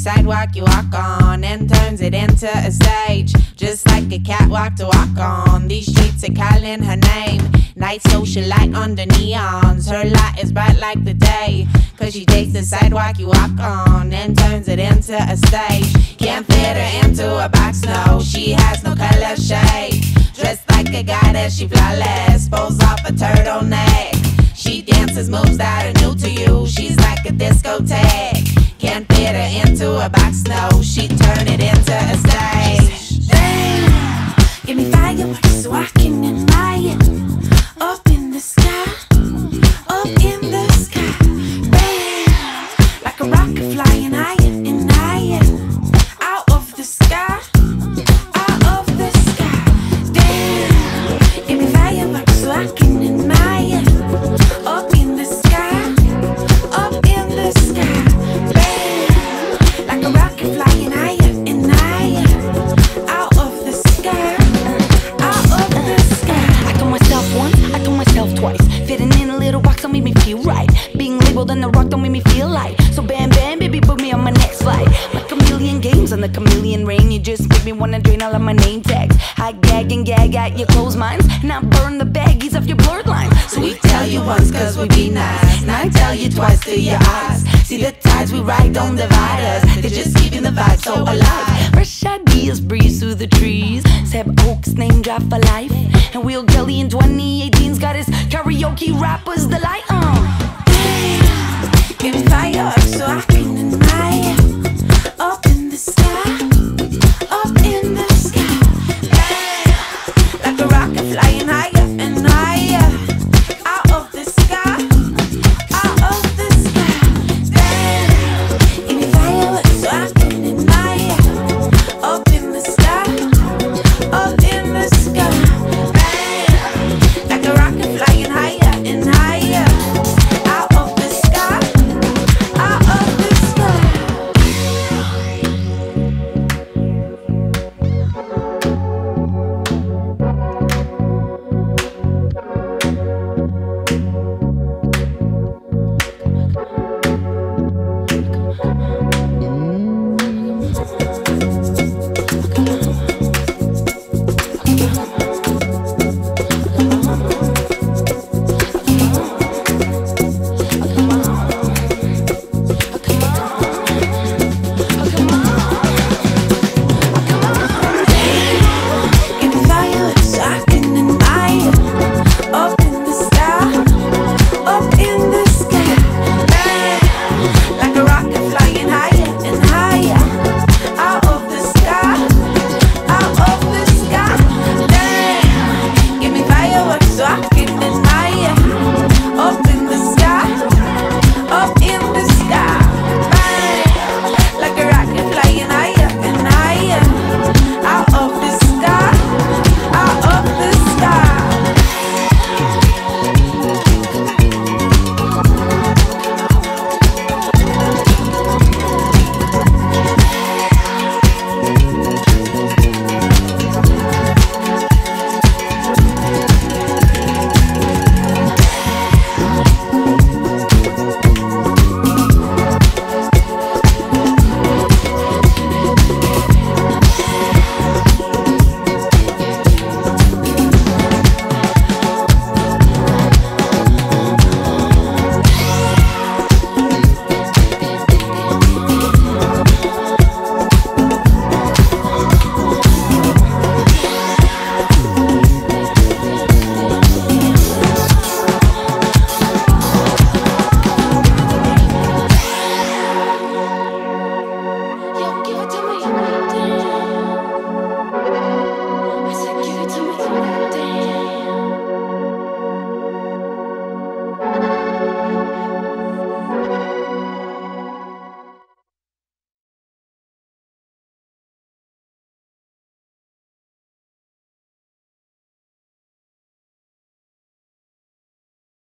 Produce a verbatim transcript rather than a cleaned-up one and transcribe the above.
sidewalk you walk on and turns it into a stage, just like a catwalk to walk on. These streets are calling her name, night socialite under neons. Her light is bright like the day, cause she takes the sidewalk you walk on and turns it into a stage. Can't fit her into a box, no, she has no color shade. Dressed like a goddess, she flawless, pulls off a turtleneck. She dances moves that are new to you, she's like a discotheque. Can't fit her into a box, no, she turn it into a stage. Bang, give me fireworks so I can admire. Up in the sky, up in the sky. Bang, like a rocket flying higher and higher. Out of the sky, out of the sky. Damn, give me fireworks so I can admire. Up in the sky, up in the sky. Bang, like a rocket flying higher and higher. Out of the sky, out of the sky. I told myself once, I told myself twice. Fitting in a little box don't make me feel right. Being labeled on the rock don't make me feel like. So bam bam, baby, put me on my next flight. Like a million games on the chameleon rain. You just make me wanna drain all of my name tags. I gag and gag at your closed minds, and I burn the baggies off your blurred lines. So we tell you once cause we be nice, and I tell you twice through your eyes. See the tides we ride don't divide us, they're just keeping the vibe so alive. Fresh ideas breeze through the trees. Seb Oaks name drop for life. And Will Kelly in twenty eighteen's got his karaoke rappers delight on.